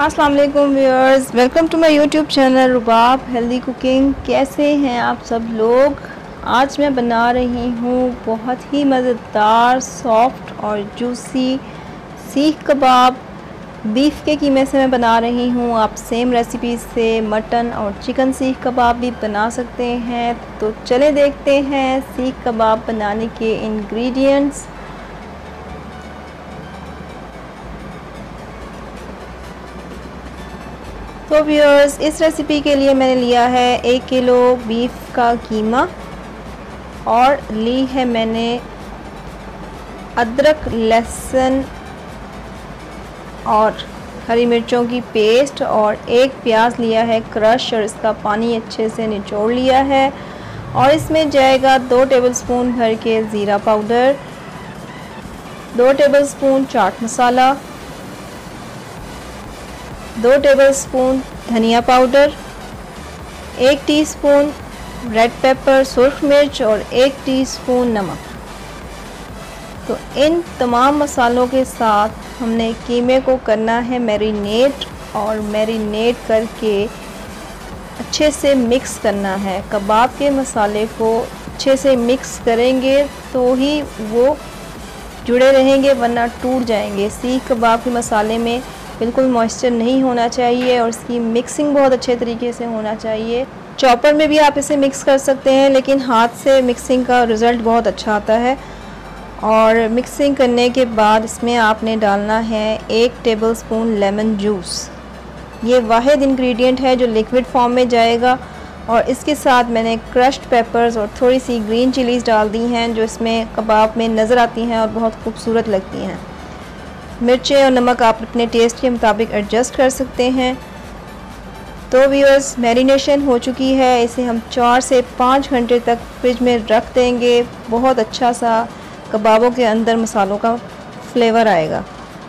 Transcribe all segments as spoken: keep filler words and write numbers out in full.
अस्सलाम वालेकुम viewers, welcome to my YouTube channel Rubab healthy cooking. कैसे हैं आप सब लोग। आज मैं बना रही हूँ बहुत ही मज़ेदार सॉफ्ट और जूसी सीख कबाब। बीफ के कीमे से मैं बना रही हूँ। आप सेम रेसिपी से मटन और चिकन सीख कबाब भी बना सकते हैं। तो चले देखते हैं सीख कबाब बनाने के इंग्रेडिएंट्स। तो व्यूअर्स, इस रेसिपी के लिए मैंने लिया है एक किलो बीफ का कीमा और ली है मैंने अदरक, लहसुन और हरी मिर्चों की पेस्ट और एक प्याज लिया है क्रश और इसका पानी अच्छे से निचोड़ लिया है। और इसमें जाएगा दो टेबलस्पून भर के ज़ीरा पाउडर, दो टेबलस्पून चाट मसाला, दो टेबलस्पून धनिया पाउडर, एक टीस्पून रेड पेपर सुर्ख मिर्च और एक टीस्पून नमक। तो इन तमाम मसालों के साथ हमने कीमे को करना है मैरिनेट और मैरिनेट करके अच्छे से मिक्स करना है। कबाब के मसाले को अच्छे से मिक्स करेंगे तो ही वो जुड़े रहेंगे, वरना टूट जाएंगे। सीख कबाब के मसाले में बिल्कुल मॉइस्चर नहीं होना चाहिए और इसकी मिक्सिंग बहुत अच्छे तरीके से होना चाहिए। चॉपर में भी आप इसे मिक्स कर सकते हैं, लेकिन हाथ से मिक्सिंग का रिज़ल्ट बहुत अच्छा आता है। और मिक्सिंग करने के बाद इसमें आपने डालना है एक टेबलस्पून लेमन जूस। ये वाहिद इंग्रेडिएंट है जो लिक्विड फॉर्म में जाएगा। और इसके साथ मैंने क्रश्ड पेपर्स और थोड़ी सी ग्रीन चिलीज़ डाल दी हैं, जो इसमें कबाब में नज़र आती हैं और बहुत खूबसूरत लगती हैं। मिर्चें और नमक आप अपने टेस्ट के मुताबिक एडजस्ट कर सकते हैं। तो व्यूअर्स, मैरिनेशन हो चुकी है। इसे हम चार से पाँच घंटे तक फ्रिज में रख देंगे। बहुत अच्छा सा कबाबों के अंदर मसालों का फ्लेवर आएगा।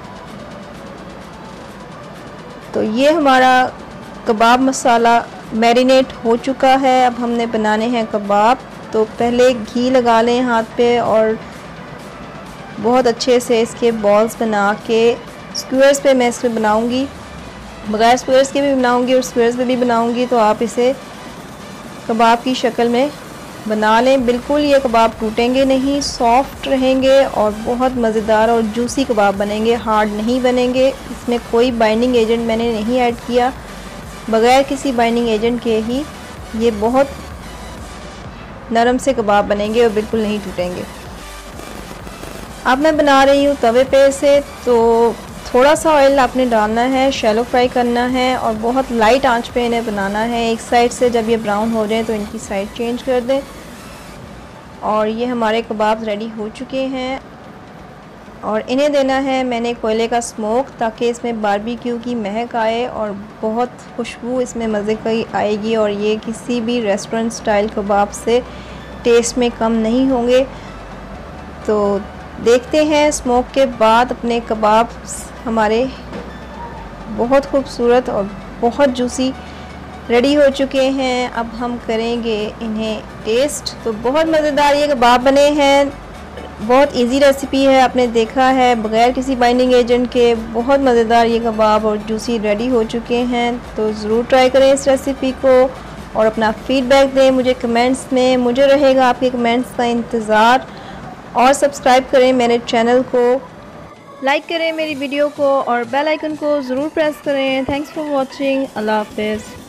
तो ये हमारा कबाब मसाला मैरिनेट हो चुका है। अब हमने बनाने हैं कबाब। तो पहले घी लगा लें हाथ पे और बहुत अच्छे से इसके बॉल्स बना के स्क्वायर्स पे मैं इसमें बनाऊंगी, बगैर स्क्वायर्स के भी बनाऊंगी और स्क्वायर्स पे भी बनाऊंगी। तो आप इसे कबाब की शक्ल में बना लें। बिल्कुल ये कबाब टूटेंगे नहीं, सॉफ्ट रहेंगे और बहुत मज़ेदार और जूसी कबाब बनेंगे, हार्ड नहीं बनेंगे। इसमें कोई बाइंडिंग एजेंट मैंने नहीं ऐड किया, बगैर किसी बाइंडिंग एजेंट के ही ये बहुत नरम से कबाब बनेंगे और बिल्कुल नहीं टूटेंगे। अब मैं बना रही हूँ तवे पे से, तो थोड़ा सा ऑयल आपने डालना है, शैलो फ्राई करना है और बहुत लाइट आंच पे इन्हें बनाना है। एक साइड से जब ये ब्राउन हो जाए तो इनकी साइड चेंज कर दें। और ये हमारे कबाब रेडी हो चुके हैं और इन्हें देना है मैंने कोयले का स्मोक, ताकि इसमें बारबेक्यू की महक आए और बहुत खुशबू इसमें मज़े की आएगी। और ये किसी भी रेस्टोरेंट स्टाइल कबाब से टेस्ट में कम नहीं होंगे। तो देखते हैं स्मोक के बाद अपने कबाब हमारे बहुत खूबसूरत और बहुत जूसी रेडी हो चुके हैं। अब हम करेंगे इन्हें टेस्ट। तो बहुत मज़ेदार ये कबाब बने हैं। बहुत इजी रेसिपी है, आपने देखा है, बग़ैर किसी बाइंडिंग एजेंट के बहुत मज़ेदार ये कबाब और जूसी रेडी हो चुके हैं। तो ज़रूर ट्राई करें इस रेसिपी को और अपना फ़ीडबैक दें मुझे कमेंट्स में। मुझे रहेगा आपके कमेंट्स का इंतज़ार। और सब्सक्राइब करें मेरे चैनल को, लाइक करें मेरी वीडियो को और बेल आइकन को ज़रूर प्रेस करें। Thanks for watching. अल्लाह हाफ़िज़।